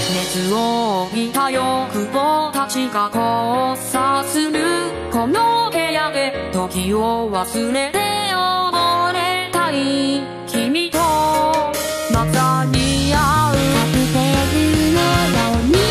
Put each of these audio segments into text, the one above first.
熱を帯びた欲望たちが交差するこの部屋で時を忘れて溺れたい君とまさに合うカクテルのように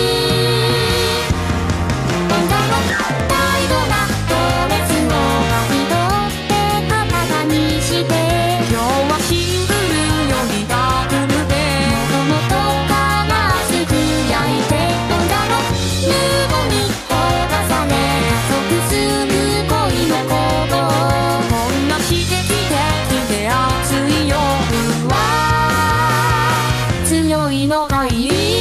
女の態度がドレスを刈り取って裸にして今日はシングルよりダブルでもともとからすく焼いて女のヌードに侵され加速する恋の行動こんな刺激的で熱い夜は強いのがいい